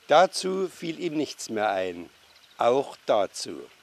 Dazu fiel ihm nichts mehr ein, auch dazu.